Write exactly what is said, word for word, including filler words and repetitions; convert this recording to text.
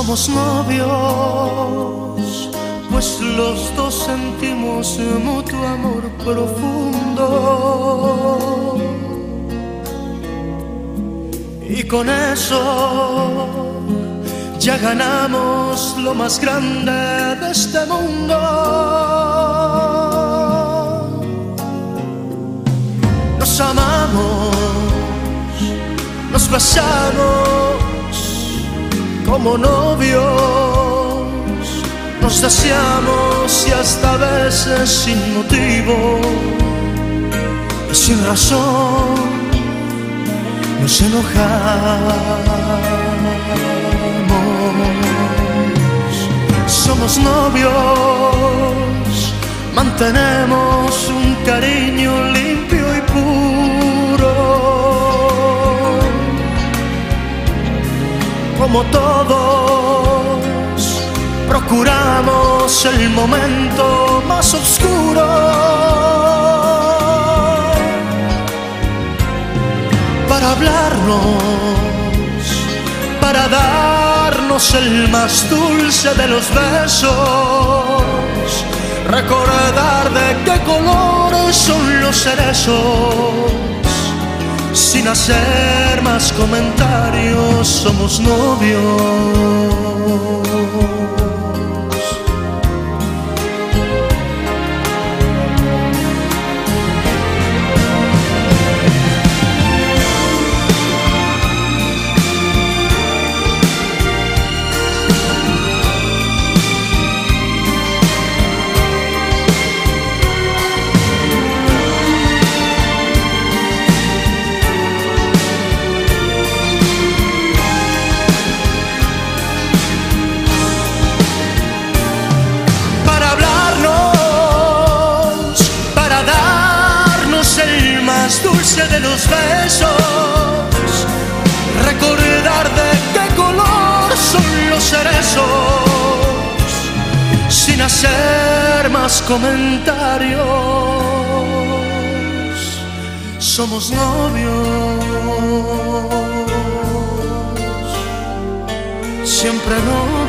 Somos novios, pues los dos sentimos mutuo amor profundo. Y con eso ya ganamos lo más grande de este mundo. Nos amamos, nos besamos como novios, nos deseamos y hasta a veces sin motivo y sin razón nos enojamos. Somos novios, mantenemos un cariño limpio y puro. Como todos, procuramos el momento más oscuro para hablarnos, para darnos el más dulce de los besos, recordar de qué colores son los cerezos. Sin hacer más comentarios, somos novios. Dulce de los besos, recordar de qué color son los cerezos, sin hacer más comentarios, somos novios, siempre novios.